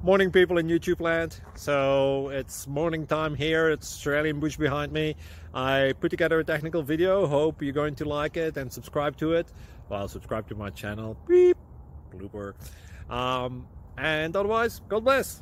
Morning, people in YouTube land. So it's morning time here. It's Australian bush behind me. I put together a technical video. Hope you're going to like it and subscribe to it. Well, subscribe to my channel. Beep. Blooper. And otherwise, God bless.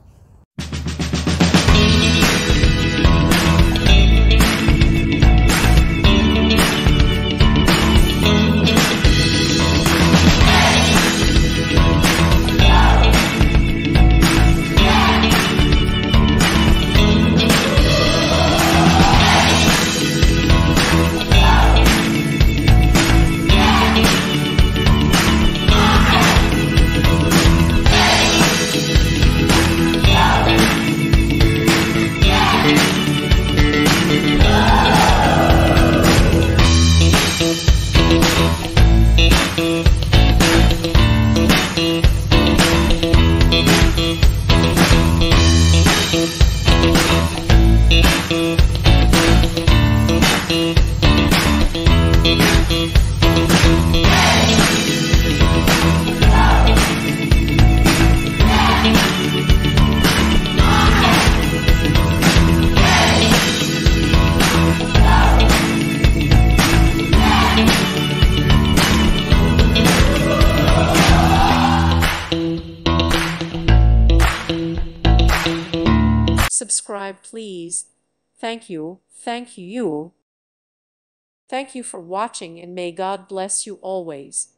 Subscribe, please. Thank you. Thank you. Thank you for watching, and may God bless you always.